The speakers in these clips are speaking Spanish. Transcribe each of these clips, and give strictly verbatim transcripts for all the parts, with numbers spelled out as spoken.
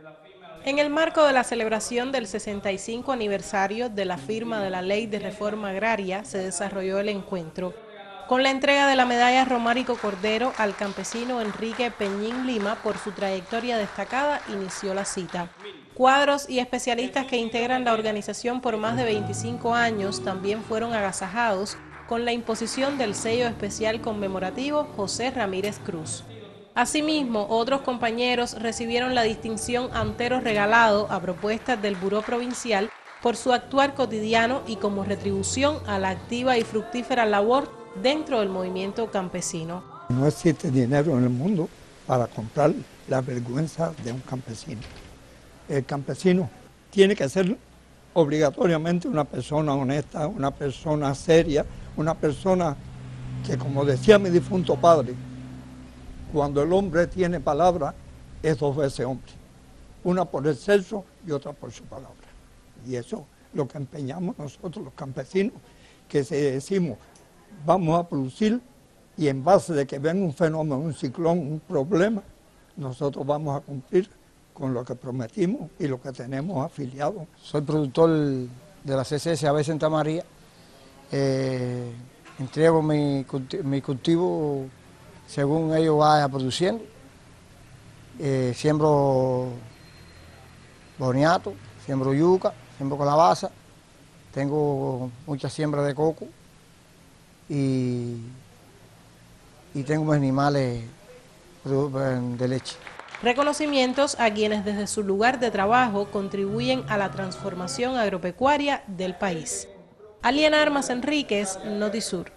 En el marco de la celebración del sesenta y cinco aniversario de la firma de la Ley de Reforma Agraria, se desarrolló el encuentro. Con la entrega de la medalla Romárico Cordero al campesino Enrique Peñín Lima por su trayectoria destacada, inició la cita. Cuadros y especialistas que integran la organización por más de veinticinco años también fueron agasajados con la imposición del sello especial conmemorativo José Ramírez Cruz. Asimismo, otros compañeros recibieron la distinción Antero Regalado a propuesta del Buró Provincial por su actuar cotidiano y como retribución a la activa y fructífera labor dentro del movimiento campesino. No existe dinero en el mundo para comprar la vergüenza de un campesino. El campesino tiene que ser obligatoriamente una persona honesta, una persona seria, una persona que, como decía mi difunto padre, cuando el hombre tiene palabra, es dos veces hombre. Una por el sexo y otra por su palabra. Y eso es lo que empeñamos nosotros los campesinos, que si decimos, vamos a producir, y en base de que venga un fenómeno, un ciclón, un problema, nosotros vamos a cumplir con lo que prometimos y lo que tenemos afiliado. Soy productor de la C C S A B Santa María. Eh, entrego mi, mi cultivo según ellos vaya produciendo. Eh, siembro boniato, siembro yuca, siembro calabaza, tengo mucha siembra de coco y, y tengo mis animales de leche. Reconocimientos a quienes desde su lugar de trabajo contribuyen a la transformación agropecuaria del país. Aliena Armas Enríquez, Notisur.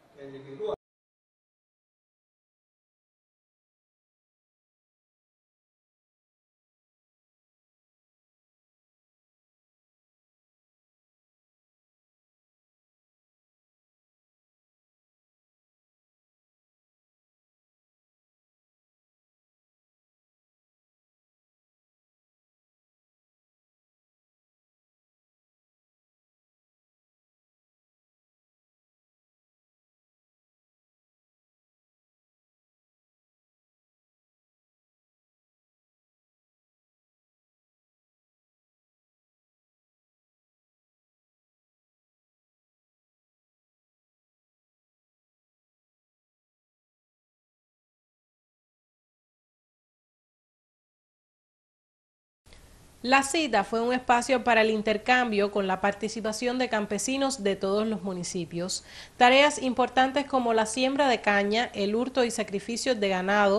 La cita fue un espacio para el intercambio con la participación de campesinos de todos los municipios. Tareas importantes como la siembra de caña, el hurto y sacrificios de ganado,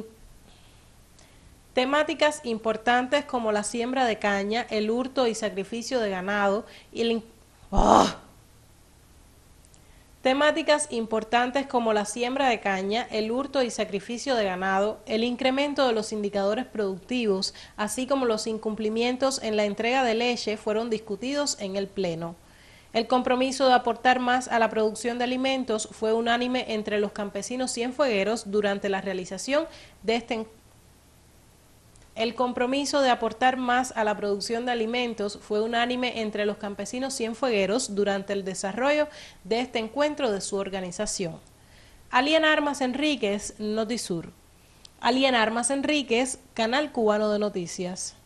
temáticas importantes como la siembra de caña, el hurto y sacrificio de ganado y el... ¡Oh! Temáticas importantes como la siembra de caña, el hurto y sacrificio de ganado, el incremento de los indicadores productivos, así como los incumplimientos en la entrega de leche fueron discutidos en el Pleno. El compromiso de aportar más a la producción de alimentos fue unánime entre los campesinos cienfuegueros durante la realización de este encuentro. El compromiso de aportar más a la producción de alimentos fue unánime entre los campesinos cienfuegueros durante el desarrollo de este encuentro de su organización. Aliena Armas Enríquez, Notisur. Aliena Armas Enríquez, Canal Cubano de Noticias.